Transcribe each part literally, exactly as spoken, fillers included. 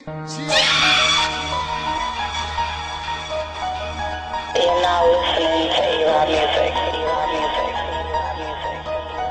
You're now listening to A-Rod Music. A-Rod Music. A-Rod Music.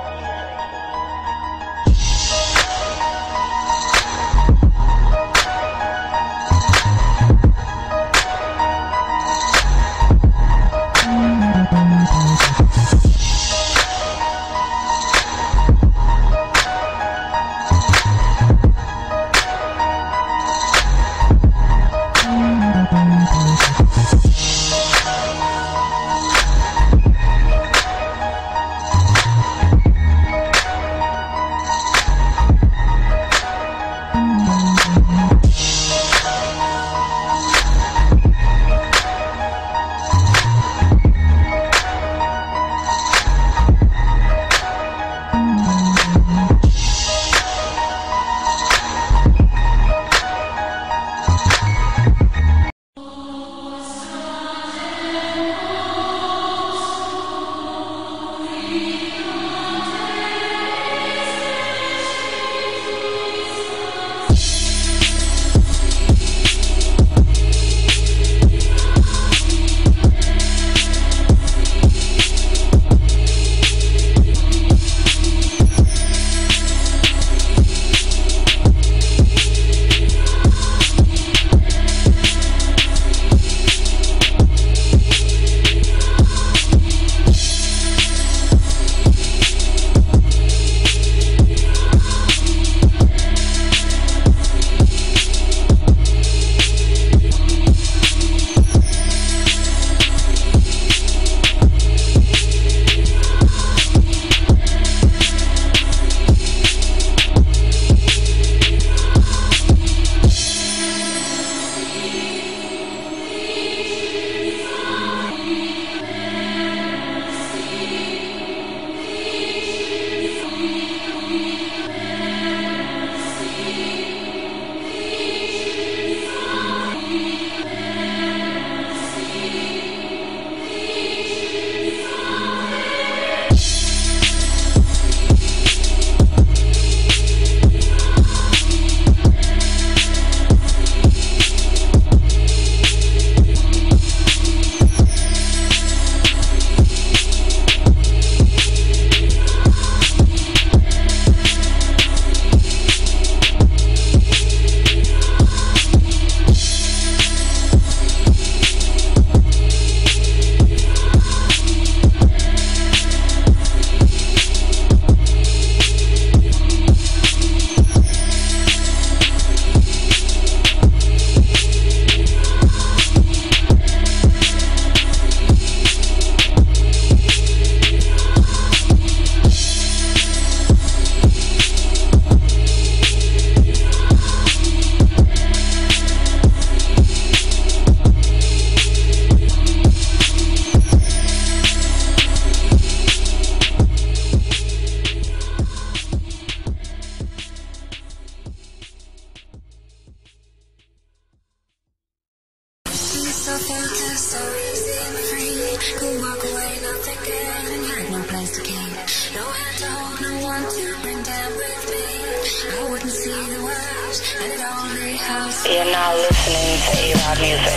So filter, so easy and free. Could walk away, not thinking, and had no place to keep. No hand to hold, no one to bring down with me. I wouldn't see the worst, and it only helps. You're now listening to A-Rod Music.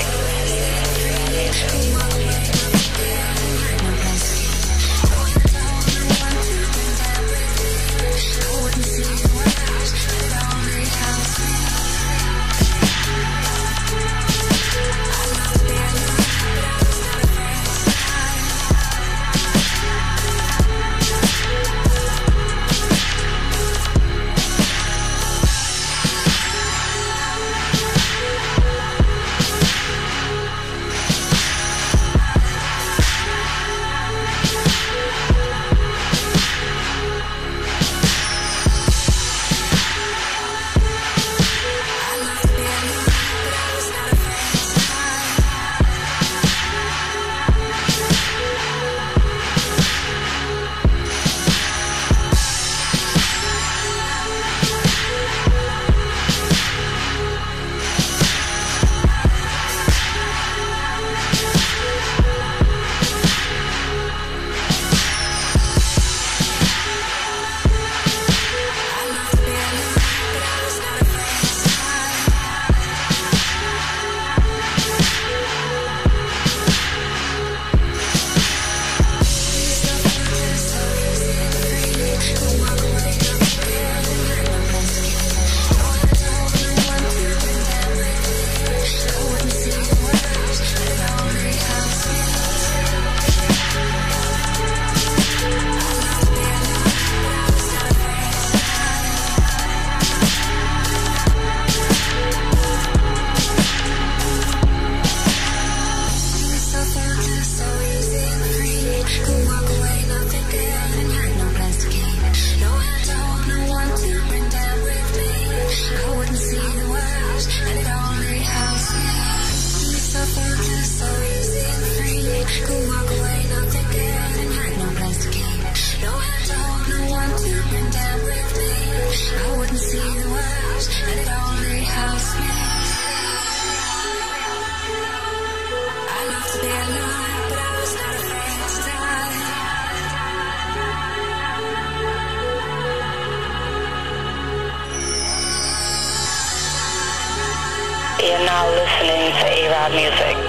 Could walk away, not thinking, and had no place to keep. No hand to hold, no one to bring down with me. I wouldn't see the worst, and it only helps me. You're now listening to A-Rod Music.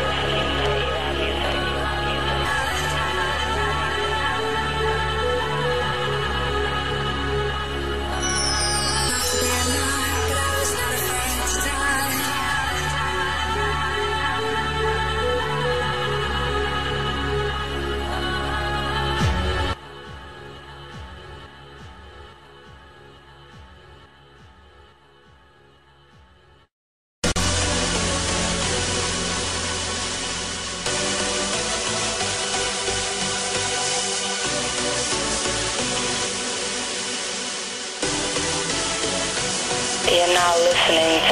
You're now listening